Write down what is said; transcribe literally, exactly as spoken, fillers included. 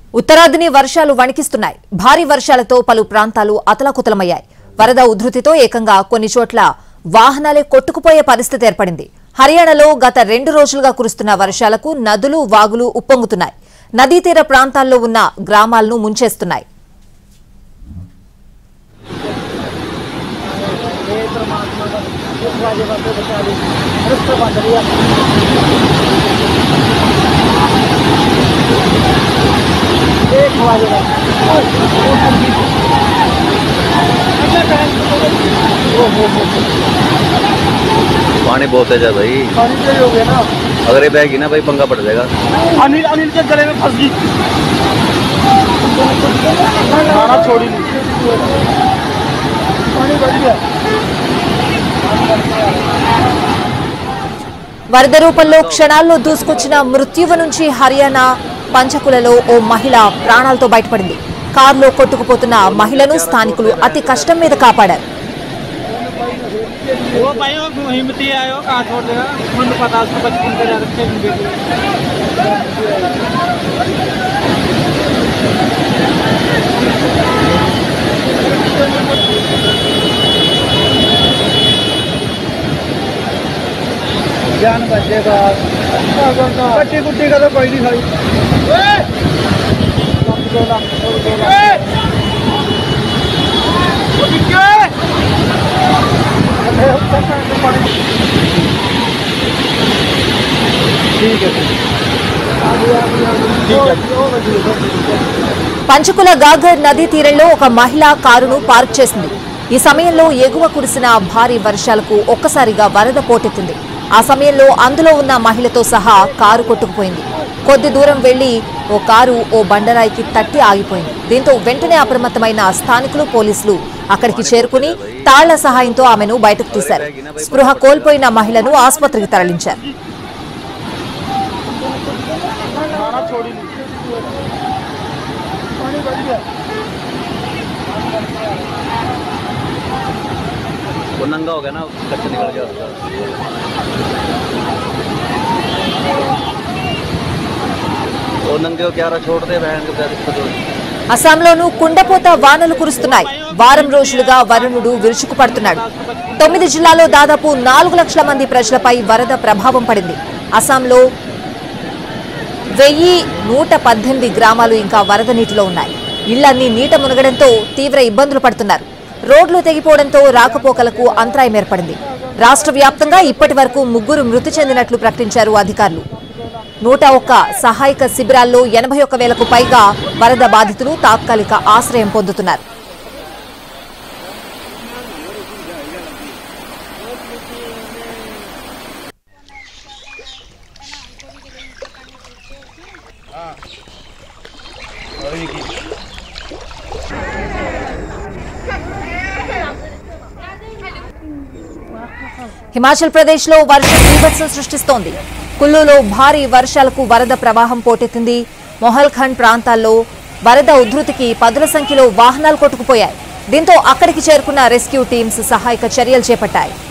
ఉత్తరాదిని వర్షాలు వణికిస్తున్నాయి. భారీ వర్షాలతో పలు ప్రాంతాలు అతలాకుతలమయ్యాయి. వరద ఉధృతితో ఏకంగా కొన్ని చోట్ల వాహనాలే కొట్టుకుపోయే పరిస్థితి ఏర్పడింది. హర్యానాలో గత రెండు రోజులుగా కురుస్తున్న వర్షాలకు నదులు వాగులు ఉప్పొంగుతున్నాయి. నదీ తీర ప్రాంతాల్లో ఉన్న గ్రామాలను ముంచేస్తున్నాయి. पानी बहुत तेज है भाई, पानी तेज हो गया ना। अगर ये बहेगी ना भाई पंगा पड़ जाएगा। अनिल अनिल के गले में फंस गई, खाना छोड़ी नहीं, पानी बढ़ गया। వరద రూపంలో క్షణాల్లో దూసుకొచ్చిన మృత్యువు నుంచి హర్యానా పంచకులలో ఓ మహిళ ప్రాణాలతో బయటపడింది. కారులో కొట్టుకుపోతున్న మహిళను స్థానికులు అతి కష్టం మీద కాపాడారు. जान बचेगा, कट्टी कुट्टी का तो कोई नहीं खाई। పంచకుల గాగర్ నదీ తీరంలో ఒక మహిళ కారును పార్క్ చేసింది. ఈ సమయంలో ఎగువ కురిసిన భారీ వర్షాలకు ఒక్కసారిగా వరద పోటెత్తింది. ఆ సమయంలో అందులో ఉన్న మహిళతో సహా కారు కొట్టుకుపోయింది. కొద్ది దూరం వెళ్లి ఓ కారు ఓ బండరాయికి తట్టి ఆగిపోయింది. దీంతో వెంటనే అప్రమత్తమైన స్థానికులు పోలీసులు అక్కడికి చేరుకుని తాళ్ల సహాయంతో ఆమెను బయటకు తీశారు. స్పృహ కోల్పోయిన మహిళను ఆసుపత్రికి తరలించారు. वो नंगा हो गया ना, कच्चा निकल गया उसका। वो नंगे को क्या रहा छोड़ दे, बहन को क्या दिक्कत होगी। అస్సాంలోనూ కుండపోత వానలు కురుస్తున్నాయి. వారం రోజులుగా వరుణుడు విరుచుకుపడుతున్నాడు. తొమ్మిది జిల్లాల్లో దాదాపు నాలుగు లక్షల మంది ప్రజలపై వరద ప్రభావం పడింది. అస్సాంలో వెయ్యి నూట పద్దెనిమిది గ్రామాలు ఇంకా వరద నీటిలో ఉన్నాయి. ఇళ్లన్నీ నీట మునగడంతో తీవ్ర ఇబ్బందులు పడుతున్నారు. రోడ్లు తెగిపోవడంతో రాకపోకలకు అంతరాయం ఏర్పడింది. రాష్ట్ర వ్యాప్తంగా ఇప్పటి వరకు ముగ్గురు మృతి చెందినట్లు ప్రకటించారు అధికారులు. నూట ఒక్క సహాయక శిబిరాల్లో ఎనభై ఒక్క వేలకు పైగా వరద బాధితులు తాత్కాలిక ఆశ్రయం పొందుతున్నారు. హిమాచల్ ప్రదేశ్ లో వర్షం బీభత్సం సృష్టిస్తోంది. కుల్లులో భారీ వర్షాలకు వరద ప్రవాహం పోటెత్తింది. మొహల్ఖండ్ ప్రాంతాల్లో వరద ఉధృతికి పదుల సంఖ్యలో వాహనాలు కొట్టుకుపోయాయి. దీంతో అక్కడికి చేరుకున్న రెస్క్యూ టీమ్స్ సహాయక చర్యలు చేపట్టాయి.